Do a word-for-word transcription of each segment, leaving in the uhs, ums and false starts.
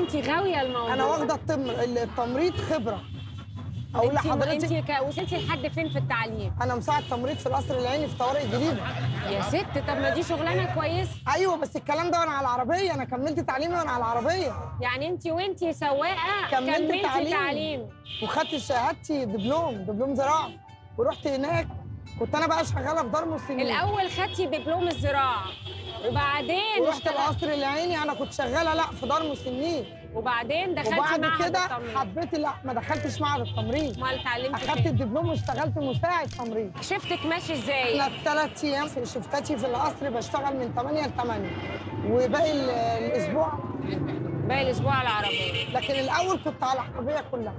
انت غاويه الموضوع. انا واخده التم... التمريض خبره. اقول لحضرتك انت ك... وصلتي لحد فين في التعليم؟ انا مساعد تمريض في القصر العيني في طوارئ الجديده. يا ست، طب ما دي شغلانه كويسه. ايوه بس الكلام ده وانا على العربيه، انا كملت تعليمي وانا على العربيه. يعني انت وانت سواقه كملت كملتي تعليم, تعليم. وخدت شهادتي دبلوم دبلوم زراعه، ورحت هناك كنت انا بقى شغاله في دار مسنين. الاول خدتي دبلوم الزراعه وبعدين ورحت القصر العيني. انا كنت شغاله لا في دار مسنين، وبعدين دخلتي وبعد معهد كده التمريض. حبيت لا ما دخلتش معهد التمريض. امال اتعلمتي اخدت فين؟ الدبلوم واشتغلت مساعد تمريض. شفتك ماشي ازاي؟ انا الثلاث ايام في شفتاتي في القصر بشتغل من ثمانية ل ثمانية، وباقي ال- الاسبوع باقي الاسبوع على العربيه. لكن الاول كنت على العربيه كلها.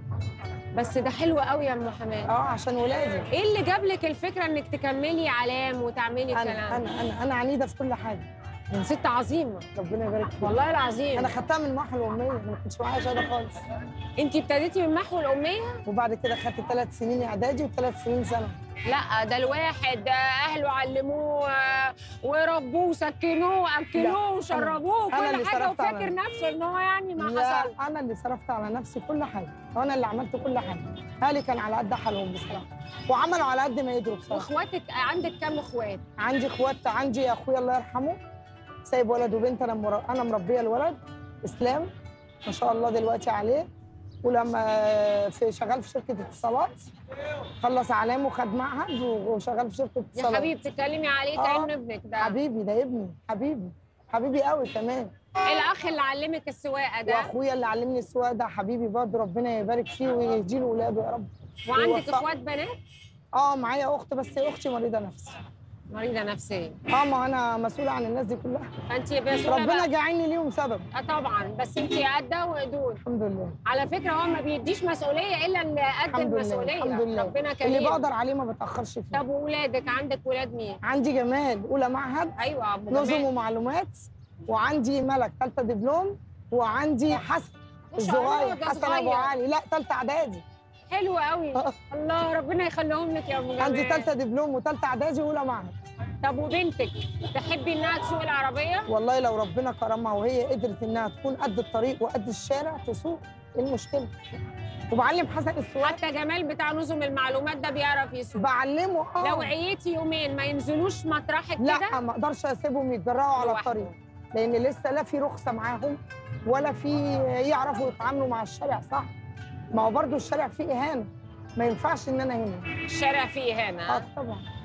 بس ده حلو قوي يا ام حماد. اه عشان ولادي. ايه اللي جاب لك الفكره انك تكملي علام وتعملي الكلام؟ انا انا انا انا عنيده في كل حاجه. من ست عظيمه. ربنا يبارك فيك. والله العظيم. انا خدتها من محو الاميه، ما كنتش معايا شهاده خالص. انت ابتديتي من محو الاميه؟ وبعد كده خدت ثلاث سنين اعدادي وثلاث سنين ثانوي. لا ده الواحد ده اهله علموه وربوه وسكنوه واكلوه وشربوه كل حاجه وفاكر نفسه ان هو يعني ما لا حصل. انا اللي صرفت على نفسي كل حاجه، وانا اللي عملت كل حاجه. اهلي كان على قد حالهم بصراحه، وعملوا على قد ما يقدروا بصراحه. واخواتك عندك كام اخوات؟ عندي اخوات، عندي اخويا الله يرحمه سايب ولد وبنت، انا مر... انا مربيه الولد اسلام ما شاء الله دلوقتي عليه، ولما في شغال في شركه اتصالات خلص علامه وخد معهد وشغال في شركه اتصالات. يا حبيبي بتتكلمي عليه كأنه ابنك ده. حبيبي ده ابني، حبيبي حبيبي قوي كمان. الاخ اللي علمك السواقه ده؟ واخويا اللي علمني السواقه ده حبيبي برضه، ربنا يبارك فيه ويهدي له ولاده يا رب. وعندك اخوات بنات؟ اه معايا اخت، بس اختي مريضه نفسي. مريضه نفسيه؟ اه ما انا مسؤوله عن الناس دي كلها. انت مسؤوله. ربنا جعلني ليهم سبب. اه طبعا، بس انت قده وقدود. الحمد لله. على فكره هو ما بيديش مسؤوليه الا اللي قد المسؤوليه. الحمد لله. ربنا كريم. اللي بقدر عليه ما بتاخرش فيه. طب واولادك عندك ولاد مين؟ عندي جمال اولى معهد. ايوه ابو جمال. نظم ومعلومات، وعندي ملك ثالثه دبلوم، وعندي حسن الصغير حسن ابو علي لا ثالثه اعدادي. حلو قوي. الله ربنا يخليهم لك يا ابو جمال. عندي ثالثه دبلوم وثالثه اعدادي واولى معهد. طب وبنتك تحبي انها تسوق العربيه؟ والله لو ربنا كرمها وهي قدرت انها تكون قد الطريق وقد الشارع تسوق، ايه المشكله؟ وبعلم حسن السواقه. حتى جمال بتاع نظم المعلومات ده بيعرف يسوق. بعلمه اه. لو عييتي يومين ما ينزلوش مطرحك كده؟ لا ما اقدرش اسيبهم يتجرأوا على الطريق، لان لسه لا في رخصه معاهم ولا في يعرفوا يتعاملوا مع الشارع صح. ما هو برضه الشارع فيه اهانه، ما ينفعش ان انا هنا. الشارع فيه اهانه؟ اه طبعا.